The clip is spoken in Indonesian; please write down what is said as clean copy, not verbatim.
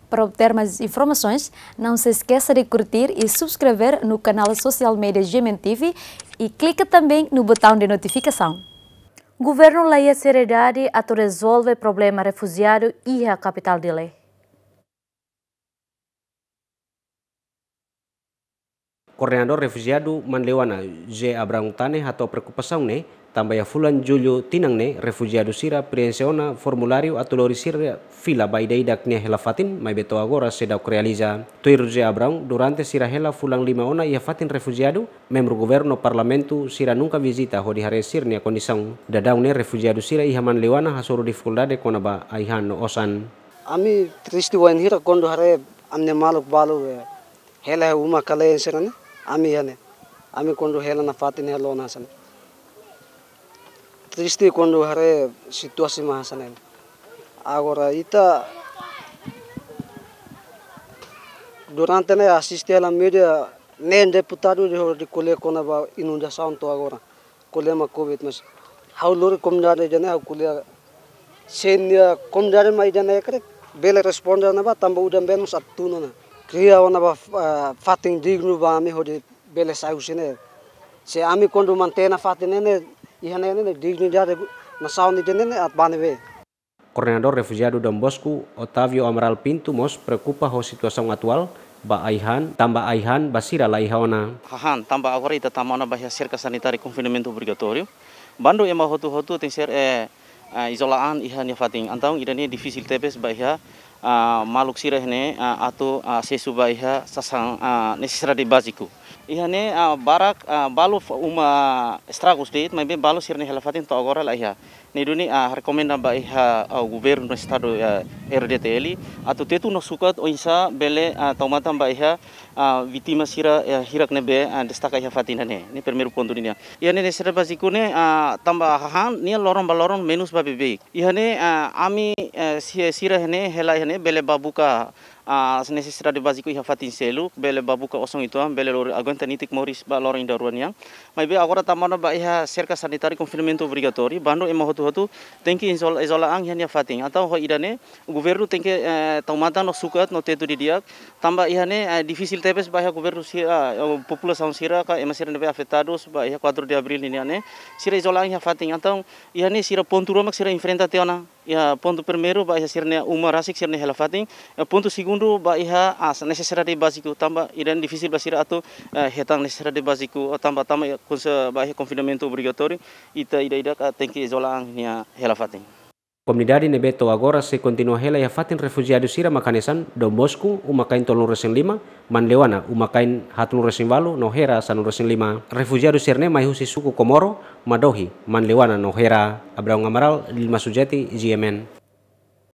Para obter mais informações, não se esqueça de curtir e subscrever no canal social media GMN TV e clique também no botão de notificação. Governu laiha seriedade atau rezolve problema refujiadu e a Kapitál Díli. Coordenador refujiadu manlewana je abrang tane atau preocupação ne também fulan julho tinang ne refujiadu sira preensiona formulário atolori sira fila baideidak ne helafatin mai beto agora sedau realiza tuir je abrang durante sira hela fulang 5 ona ia fatin refujiadu membro governo parlamento sira nunca visita ho di hare sir ne condição dadau ne refujiadu sira iha manlewana hasoro dificuldade konaba aihan no osan ami triste wan hira kondo hare amne maluk balu hela uma kale sirane ami kondo hela na fatin helo na sana triste kondo hare situasi mahasana agora ita durante ne assiste ela mídia nem deputado de colhe kona ba inundação to agora problema covid mas haulur comunidade jane hau colhe senia comunidade mai jane kare bela responder na ba tamba udam benus atuna na kriya ona ba fatin digno ba ami hodi bela sausine se ami kondo mantena fatin ne ihane ne dignidade na sauni jane at baneve. Coordenador refugiado Dom Bosco, Otávio Amaral Pinto, mos preocupa com a situação atual, tambah aihan, basira laiha ona. Tambah agora ita tamana bahia cerca sanitária confinamento obrigatório. Bando ema hotu tem ser isolaan ihan ya fating. Antang idane difícil tebes bahia maluk sirah ne atau sesu bahia sasang necessidade básico. Ihane barak balu uma estragos deit, mas bem balu sirne helafatin to agora laiha. Niduni recomenda bahia governo do estado RDTL atau tetu no sukat oisa bele tomatan bahia vítima sira hirak nebe destaca iha fatina ne. Ini primeiro ponto ini. Ihane necessidade básico ne tambah ni lorong menus babebe. Ihane ami sira ne hela ihane bele babuka necessidade básico iha fatin selu bele babuka osong itu bele lor aguenta nitik moris ba lorong daruan yang mas be agora tamana ba iha cerca sanitária confinamento obrigatório bando ema hotu tem que isolar yang fatin atau ho idane governo tem que tomata no sukat no tetu didiak tambah ihane difícil tebes ba iha governo sira população sira ka ema sira nebe afetados ba iha 4 de abril ini ane sira isolar yang fatin atau ihane sira ponto romak sira enfrenta teona ya ponto primeiro ba iha sira uma rasik sira hela fatin ponto segundo ba iha necessidade básico tambah idan difícil basira atau hetang necessidade básico tambah konsa ba iha confinamento obrigatório ida tem que isolar nia hela fatin. Comunidade nebeto agora se continua hela ya fatin refugiado sira makanesan Dom Bosco umakain 305 manlewana umakain 105 no hera 105 refugiado sirne mai husi suku Komoro madohi manlewana no hera Abraham Amaral Lima Sujati GMN.